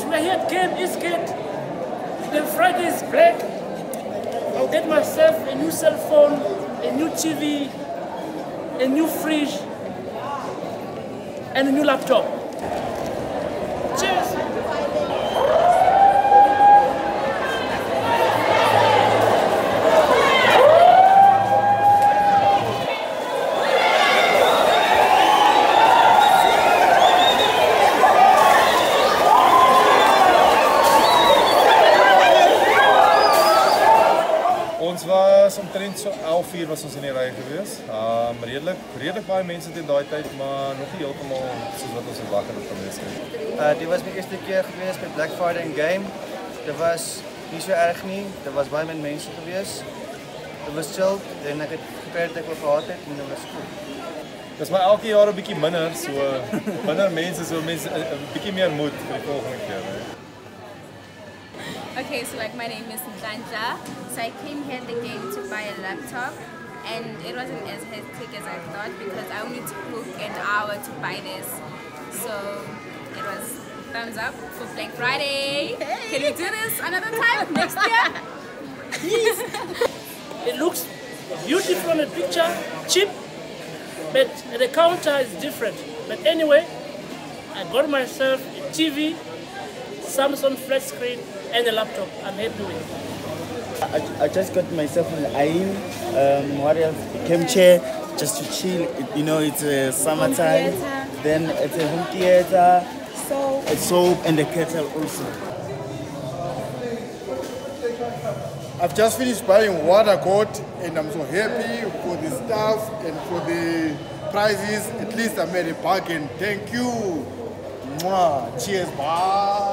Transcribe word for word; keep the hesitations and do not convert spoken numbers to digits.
we're here at Game Eastgate. The Friday is black. I'll get myself a new cell phone, a new T V, a new fridge, and a new laptop. Cheers! Ons was omtrent so elf uur was ons in die ry gewees. Um redelik redelik baie mense teen daai tyd, maar nog nie heeltemal soos wat ons verwag het gewees het. Uh dit was my eerste keer gewees by Black Friday Game. Dit was nie so erg nie. Dit was baie min mense gewees. Dit was chill en ek het gekry wat ek wou gehad het en dit was goed. Dis maar elke jaar 'n bietjie minder, so minder mense, so mense 'n bietjie meer moed vir die volgende keer, hè. Okay, so like my name is Njanja. So I came here at the game to buy a laptop, and it wasn't as hectic as I thought because I only took an hour to buy this. So it was thumbs up for Black Friday. Hey. Can we do this another time next year? Yes. It looks beautiful on the picture, cheap, but the counter is different. But anyway, I got myself a T V, Samsung flat screen, and a laptop. I'm happy with it. I, I just got myself an Ain, um, what else? Cam chair, just to chill. It, you know, it's a summertime. Then it's a home theater, soap, a soap, and a kettle also. I've just finished buying what I got, and I'm so happy for the stuff and for the prices. At least I made a bargain. Thank you. Mwah. Cheers, bye.